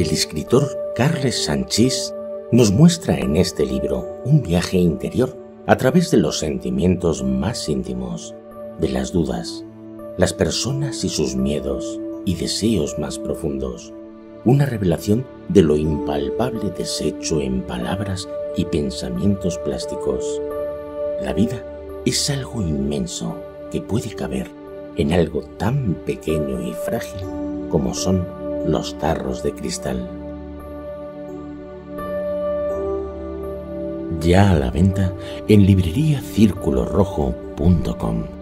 El escritor Carles Sanchis nos muestra en este libro un viaje interior a través de los sentimientos más íntimos, de las dudas, las personas y sus miedos y deseos más profundos. Una revelación de lo impalpable deshecho en palabras y pensamientos plásticos. La vida es algo inmenso que puede caber en algo tan pequeño y frágil como son los tarros de cristal. Ya a la venta en libreriacirculorrojo.com.